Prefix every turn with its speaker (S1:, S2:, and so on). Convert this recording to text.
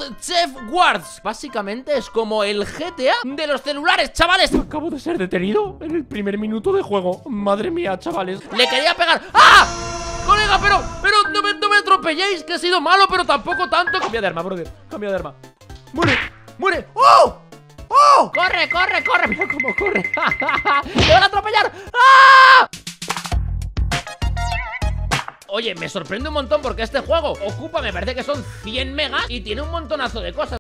S1: Chef Wars. Básicamente es como el GTA de los celulares, chavales.
S2: Acabo de ser detenido en el primer minuto de juego. Madre mía, chavales.
S1: Le quería pegar. ¡Ah! Colega, pero no me atropelléis, que he sido malo, pero tampoco tanto.
S2: Cambia de arma, brother. Cambia de arma. ¡Muere!
S1: ¡Muere! ¡Oh! ¡Oh!
S2: ¡Corre, corre, corre! Mira cómo corre.
S1: ¡Me van a atropellar! ¡Ah! Oye, me sorprende un montón porque este juego ocupa, me parece que son 100 megas y tiene un montonazo de cosas.